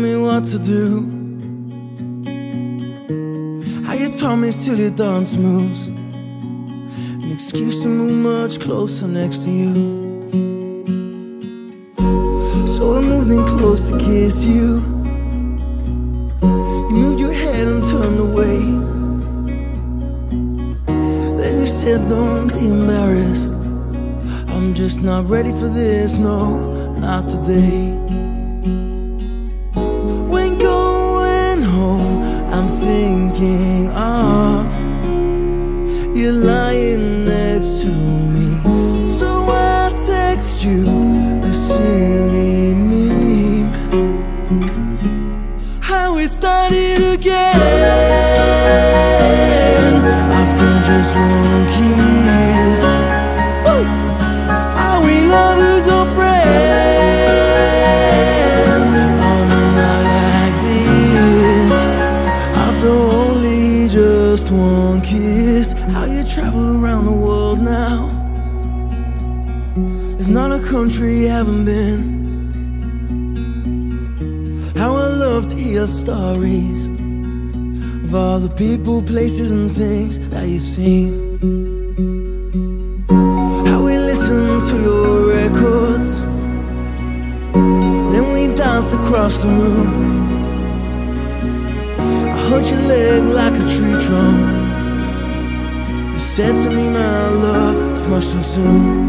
me what to do. How you taught me till your dance moves, an excuse to move much closer next to you. So I moved in close to kiss you. You moved your head and turned away. Then you said, don't be embarrassed, I'm just not ready for this, no, not today. When going home, I'm thinking of you lying next to me. So I text you a silly meme, how we started again after just one kiss. Woo! Are we lovers or friends on a night like this? After only just one kiss. How you traveled around the world now, there's not a country you haven't been. How I love to hear stories of all the people, places and things that you've seen. How we listened to your records, then we danced across the room. I heard your leg like a tree trunk. You said to me, my love, it's much too soon.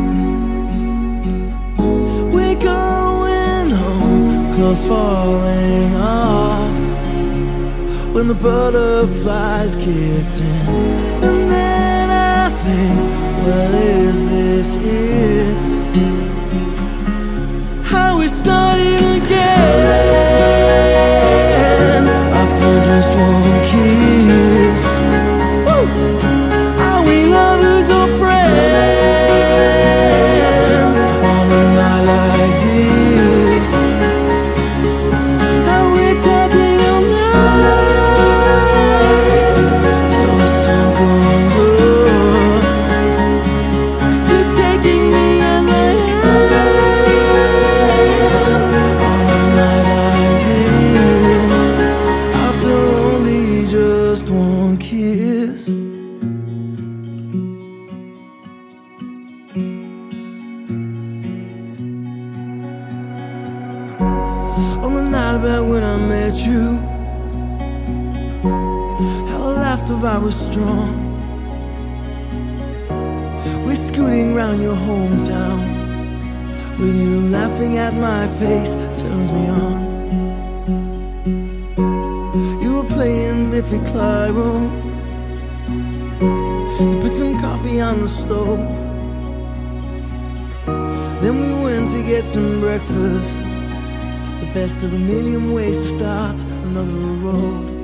We're going home, clothes falling off when the butterflies kicked in. And then I think, well, is this it? How we started again after just one kiss. Woo! Are we lovers or friends on a night like this? Are we talking all night till the sun comes up? You're taking me as I am on a night like this after only just one kiss. On the night about when I met you, how our laughter vibe was strong. We're scooting round your hometown, with you laughing at my face turns me on. You were playing Biffy Clyro, you put some coffee on the stove. Then we went to get some breakfast, the best of a million ways to start another road.